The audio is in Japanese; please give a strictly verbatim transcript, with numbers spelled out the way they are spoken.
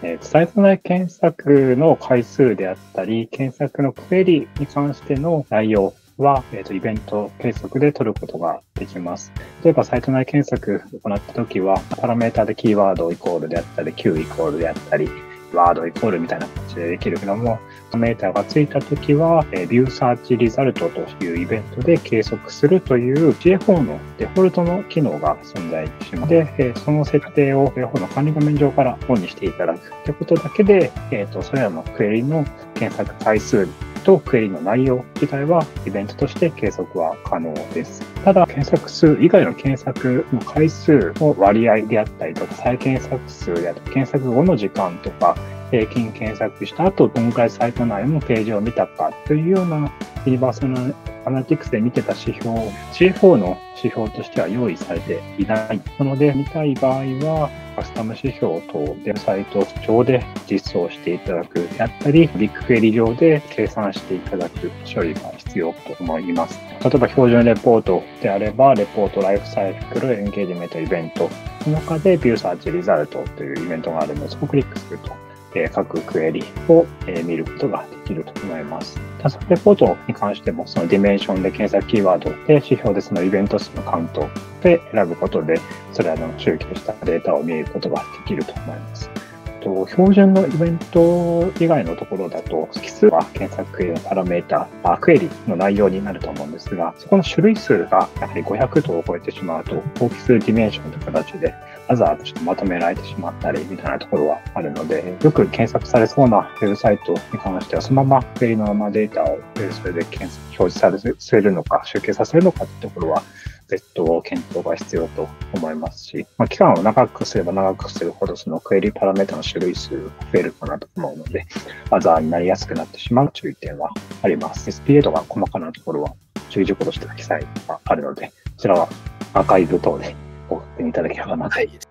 えー、サイト内検索の回数であったり、検索のクエリに関しての内容は、えーと、イベント計測で取ることができます。例えば、サイト内検索を行ったときは、パラメータでキーワードイコールであったり、Q イコールであったり、ワードイコールみたいな形でできるけども、パラメータがついたときは、ビューサーチリザルトというイベントで計測するという ジェイフォー のデフォルトの機能が存在します。で、その設定を ジェイフォー の管理画面上からオンにしていただくということだけで、えーと、それらのクエリの検索回数とクエリの内容自体はイベントとして計測は可能です。ただ、検索数以外の検索の回数の割合であったりとか、再検索数であったり、検索後の時間とか、平均検索した後、どのくらいサイト内のページを見たかというようなユニバーサルアナリティクスで見てた指標、ジェイフォー の指標としては用意されていない。なので、見たい場合は、カスタム指標等でサイト上で実装していただくであったり、ビッグクエリ上で計算していただく処理が必要と思います。例えば、標準レポートであれば、レポートライフサイクルエンゲージメントイベントの中で、ビューサーチリザルトというイベントがあるので、そこをクリックすると、各クエリを見ることができると思います。タスクレポートに関しても、そのディメンションで検索キーワードで指標でそのイベント数のカウントで選ぶことで、それらの集計したデータを見ることができると思います。標準のイベント以外のところだと、奇数は検索クエリのパラメータ、クエリの内容になると思うんですが、そこの種類数がやはりごひゃくとを超えてしまうと、大き数ディメンションという形でアザーとしてまとめられてしまったりみたいなところはあるので、よく検索されそうなウェブサイトに関しては、そのままクエリのままデータをそれで検索表示させるのか、集計させるのかというところは、別途検討が必要と思いますし、まあ、期間を長くすれば長くするほど、そのクエリパラメータの種類数が増えるかなと思うので、アザーになりやすくなってしまう注意点はあります。エスピーエイ とか細かなところは注意事項としての記載があるので、こちらはアーカイブ等でご確認いただければなと。はい